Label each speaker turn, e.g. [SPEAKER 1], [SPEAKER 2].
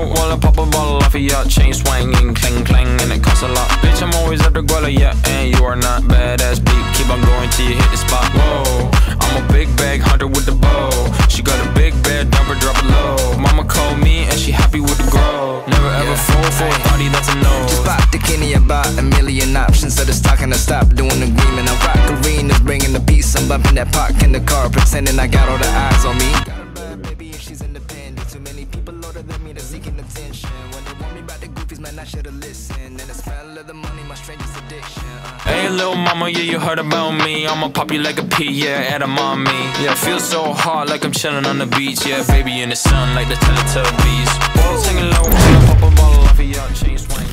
[SPEAKER 1] while I pop a bottle off of ya. Chain swinging, clang clang, and it costs a lot. Bitch, I'm always at the guala, yeah, and you are not badass beat. Keep on going till you hit the spot. Whoa, I'm a big bag hunter with the bow. She got a big bed, dumper, drop it low. Mama called me and she happy with the grow. Never ever fall for a body that's a no.
[SPEAKER 2] Just pop the Kenny about a million options. So it's talking to stop doing agreement. I rock arenas, bringing the peace. I'm bumping that park in the car, pretending I got all the eyes on me. Got a bad baby and she's independent. Too many people older than me, they're seeking attention. When they want me about the goofies, man, I should've listened. And the smell of the money, my strangest addiction.
[SPEAKER 1] Hey little mama, yeah, you heard about me. I'ma pop you like a pea, yeah, at a mommy. Yeah, feel so hot like I'm chilling on the beach. Yeah, baby in the sun like the Teletubbies. Balls hanging low, pop a bottle off of your chain swing.